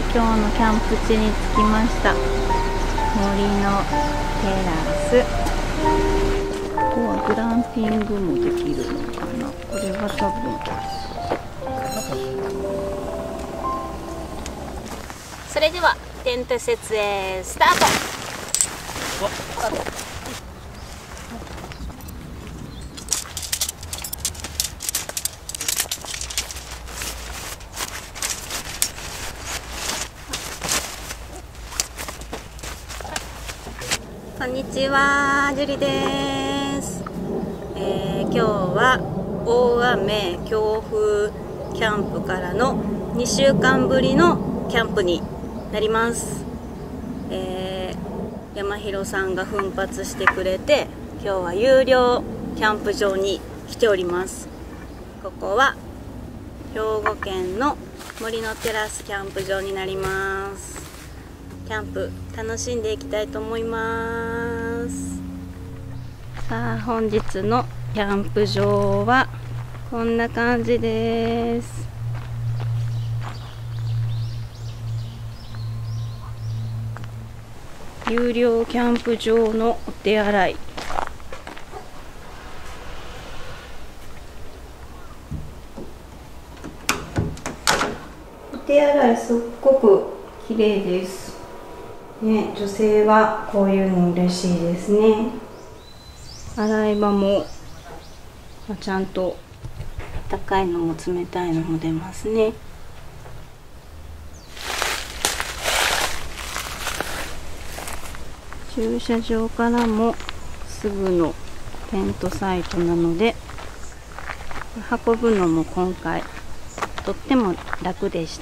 今日のキャンプ地に着きました。森のテラス。ここはグランピングもできるのかな。これは多分。それではテント設営スタート。こんにちは、ジュリです。今日は大雨強風キャンプからの2週間ぶりのキャンプになります。山広さんが奮発してくれて、今日は有料キャンプ場に来ております。ここは兵庫県の森のテラスキャンプ場になります。キャンプ楽しんでいきたいと思います。さあ、本日のキャンプ場はこんな感じです。有料キャンプ場のお手洗い。お手洗いすっごく綺麗です。ね、女性はこういうの嬉しいですね。洗い場もちゃんと温かいのも冷たいのも出ますね。駐車場からもすぐのテントサイトなので、運ぶのも今回とっても楽でした。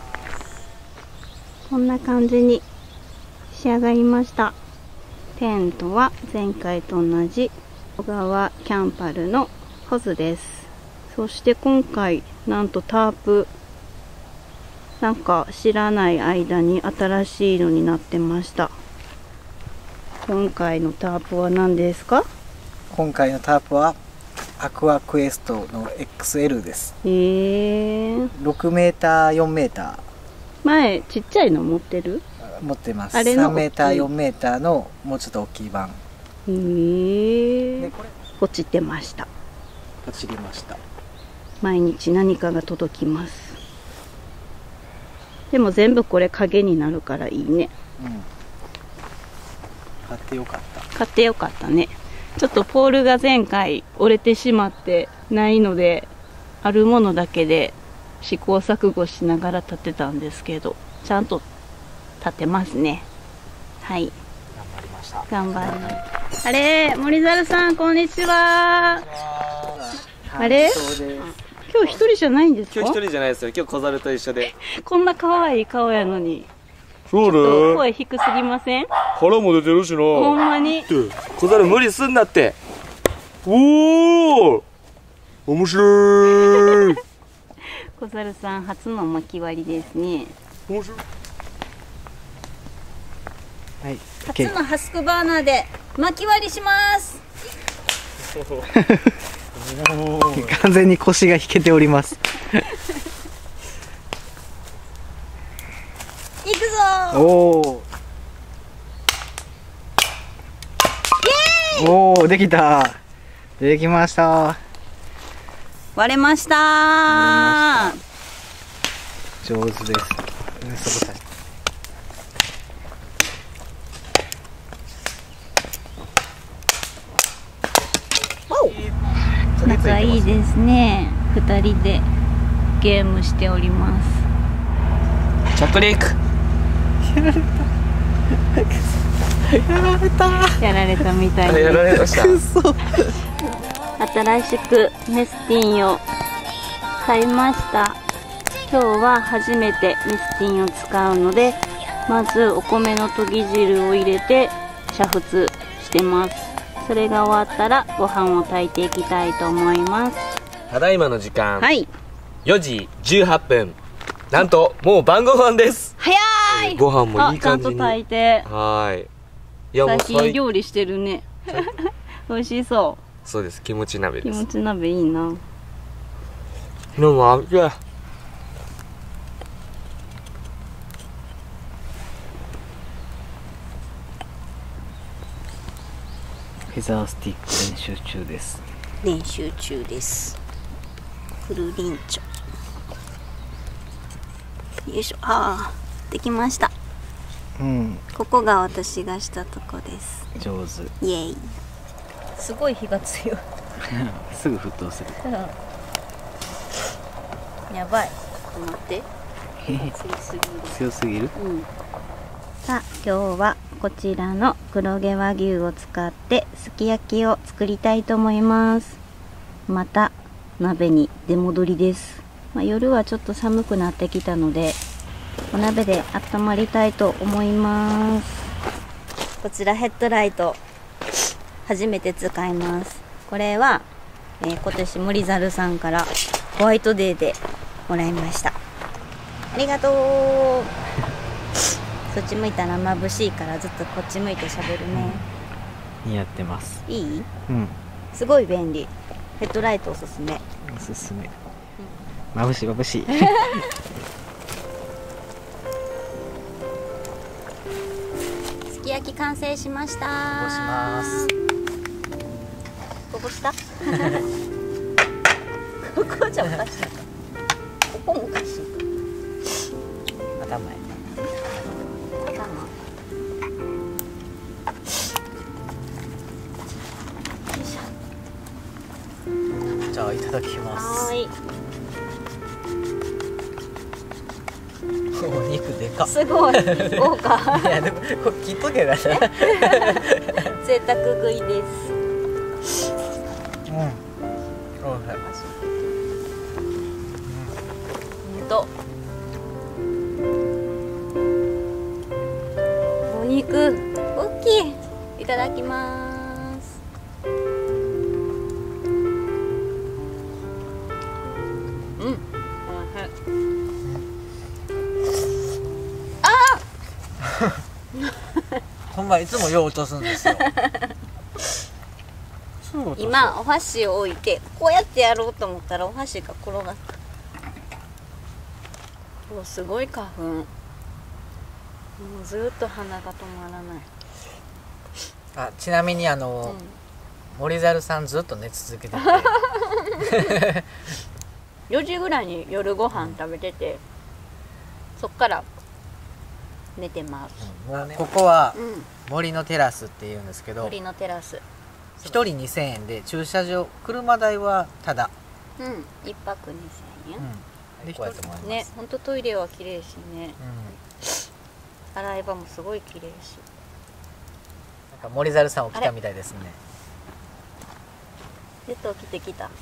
こんな感じに仕上がりました。テントは前回と同じ小川キャンパルのホズです。そして今回なんとタープ、なんか知らない間に新しいのになってました。今回のタープは何ですか？ 今回のタープはアクアクエストの XL です。 6 メーター4メーター。 前ちっちゃいの持ってる？ 持ってます。 あれの 3メーター4メーターのもうちょっと大きい版。 でこれポチってました。 ポチりました。 毎日何かが届きます。でも全部これ影になるからいいね。 買ってよかった。 買ってよかったね。ちょっとポールが前回折れてしまってないので、あるものだけで試行錯誤しながら立てたんですけど、ちゃんと立てますね。はい。 頑張りました。 頑張ります。あれ、森猿さん、こんにちは。あれ、今日一人じゃないんですか？ 今日一人じゃないですよ。今日小猿と一緒で。こんな可愛い顔やのに。 そうね。 ちょっと声低すぎません？ 腹も出てるしな。 ほんまに。 小猿無理すんなって。おお。面白い。 小猿さん初の巻き割りですね。 面白い。 はい。 初のハスクバーナーで巻き割りします。 完全に腰が引けております。 いくぞー。 おー。おー、できた。できました。 割れましたー。 上手です。 仲いいですね。2人でゲームしております。 着陸。 やられたみたいで。 やられました。 新しくメスティンを買いました。今日は初めてメスティンを使うので、まずお米のとぎ汁を入れて煮沸してます。それが終わったらご飯を炊いていきたいと思います。 ただいまの時間、 はい、 4時18分。なんともう晩ご飯です。 早い。 ご飯もいい感じに。 ちゃんと炊いて。 はい。いや、もう最近料理してるね。美味しそう。 そうです。キムチ鍋です。 キムチ鍋いいな。 でもフェザースティック練習中です。 練習中です。フルリンチョ。よいしょ。ああ、できました。 うん。 ここが私がしたとこです。 上手。 イエイ。すごい火が強い。 すぐ沸騰する。 やばい。ちょっと待って。 強すぎる。 うん。さあ、今日はこちらの黒毛和牛を使ってすき焼きを作りたいと思います。また鍋に出戻りです。夜はちょっと寒くなってきたのでお鍋で温まりたいと思います。こちらヘッドライト初めて使います。これは、今年森猿さんからホワイトデーでもらいました。ありがとう。そっち向いたら眩しいからずっとこっち向いて喋るね。 似合ってます。 いい？ うん。 すごい便利。ヘッドライトおすすめ。 おすすめ。眩しい眩しい。 すき焼き完成しました。 こぼします。 こぼした？ここじゃおかしいか。ここもおかしいか。 頭へ。じゃあいただきます。 はい。 お肉でかっ。 すごい豪華。 いやでもこれ切っとけば贅沢食いです。 うん。おいしい。 お肉大きい。いただきます。うん。 ほんまいつもよう落とすんですよ。 今お箸を置いてこうやってやろうと思ったらお箸が転がった。お、すごい花粉。もうずっと鼻が止まらない。 あ、ちなみに森猿さんずっと寝続けてて 4時ぐらいに夜ご飯食べてて、そっから寝てます。 ここは森のテラスっていうんですけど、 森のテラス。 1人2000円で駐車場、車代はただ。 うん、1泊2000円。 でこうやってもらいますね、本当トイレは綺麗しね。洗い場もすごい綺麗し。 なんか森猿さん起きたみたいですね。 ちょっと起きてきた。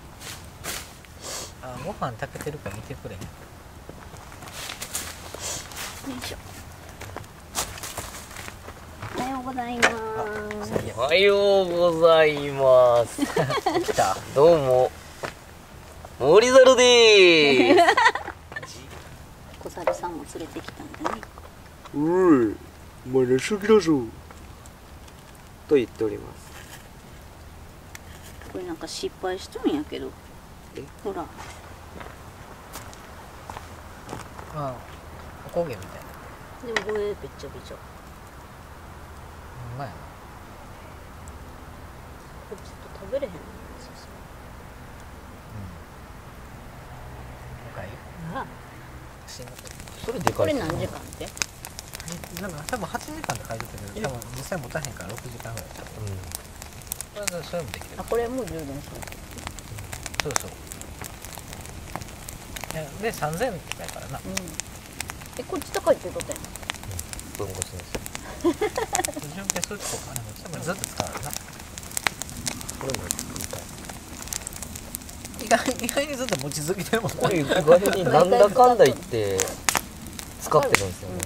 あ、ご飯炊けてるか見てくれ。よいしょ。おはようございます。 おはようございます。 来た。 どうも。森猿でーす。 小猿さんも連れてきたんだね。 おい、お前寝すぎだぞ。と言っております。 これなんか失敗しとるんやけど。ほら。 あ、おこげみたいな。 でもこれべっちゃべちゃ。 うまいな。 これちょっと食べれへんの。あ、 それでかい。 これ何時間って？ なんか多分8時間って書いてたけど、多分実際持たへんから6時間ぐらい。これそれもできる。 あ、これもう充電する。 そうそう。いやで3000円だからな。 こっち高いってことやな。 分越しです。 純平そういうとこかな。多分ずっと使うよな。 これも作りたい。 意外にずっと持ち続けてるもんな。 これ意外になんだかんだ言って使ってるんですよね。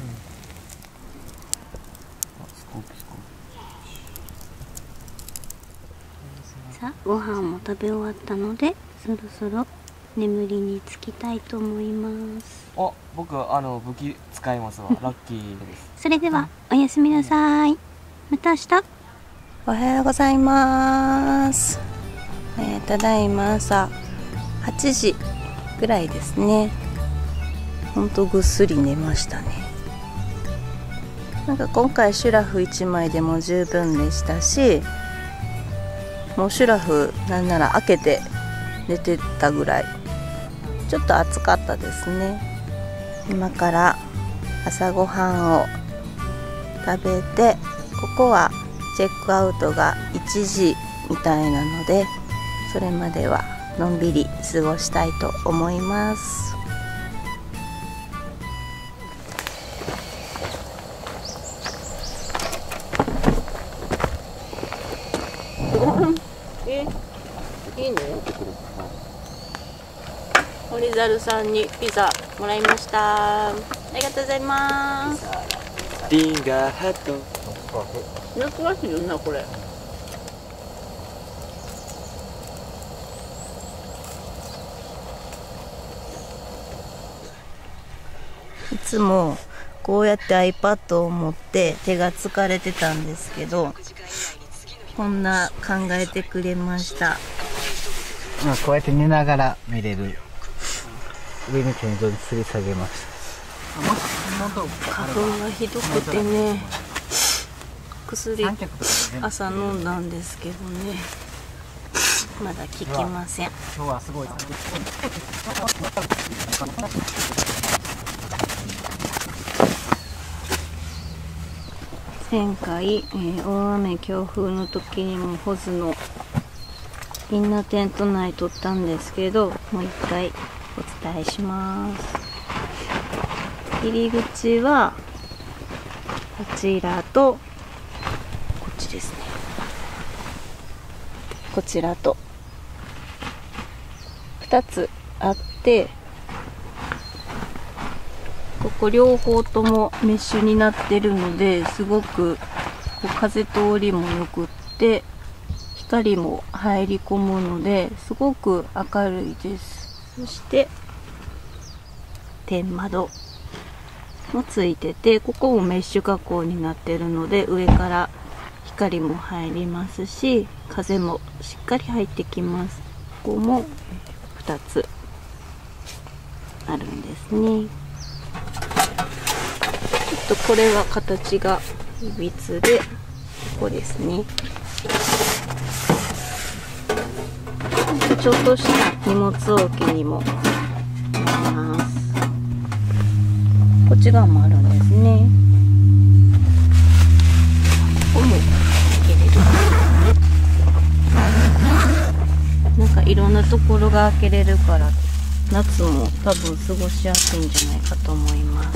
さあ、ご飯も食べ終わったのでそろそろ眠りにつきたいと思います。 あ、僕武器使いますわ。ラッキーです。 それではおやすみなさい。また明日。おはようございます。ただいま朝8時ぐらいですね。ほんとぐっすり寝ましたね。なんか今回シュラフ1枚でも十分でしたし、 もうシュラフなんなら開けて寝てたぐらいちょっと暑かったですね。今から朝ごはんを食べて、ここはチェックアウトが1時みたいなので、それまではのんびり過ごしたいと思います。いいね。堀猿さんにピザもらいました。ありがとうございます。 リンガーハット。 懐かしいよなこれ。いつもこうやって iPad を持って手が疲れてたんですけど、こんな考えてくれました。 こうやって寝ながら見れる。上に天井に吊り下げました。 花粉がひどくてね、薬朝飲んだんですけどね、まだ効きません。 今日はすごい。 前回、大雨強風の時にもホズのインナーテント内撮ったんですけど、もう一回お伝えします。入り口はこちらとこっちですね。こちらと2つあって、ここ両方ともメッシュになってるので、すごくこう風通りもよくって光も入り込むのですごく明るいです。そして天窓もついてて、ここもメッシュ加工になってるので上から光も入りますし、風もしっかり入ってきます。ここも2つあるんですね。ちょっとこれは形がいびつで、ここですね。ちょっとした荷物置きにもなります。こっち側もあるんですね。ここも開けれる。なんかいろんなところが開けれるから、夏も多分過ごしやすいんじゃないかと思います。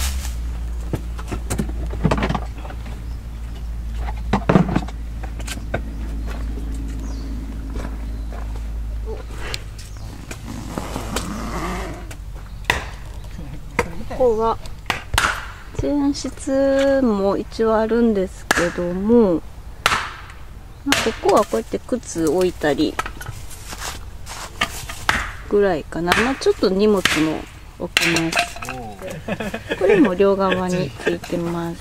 ここは寝室も一応あるんですけども、ここはこうやって靴置いたりぐらいかな。ちょっと荷物も置きます。これも両側についてます。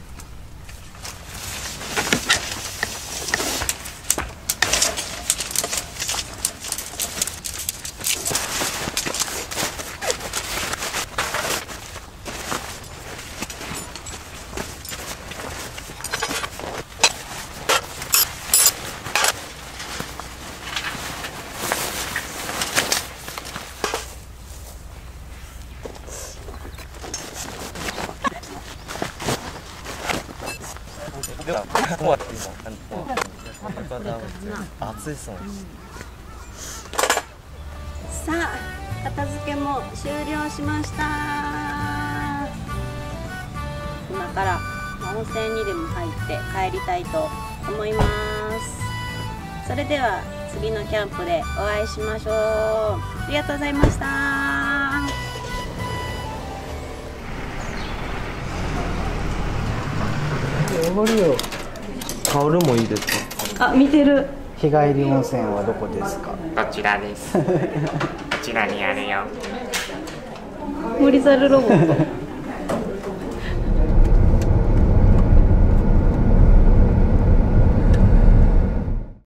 暑いですもん。 さあ、片付けも終了しました。今から温泉にでも入って帰りたいと思います。それでは次のキャンプでお会いしましょう。ありがとうございました。 香るもいいですか？ あ、見てる。 日帰り温泉はどこですか？ こちらです。こちらにあるよ。 森猿ロボット。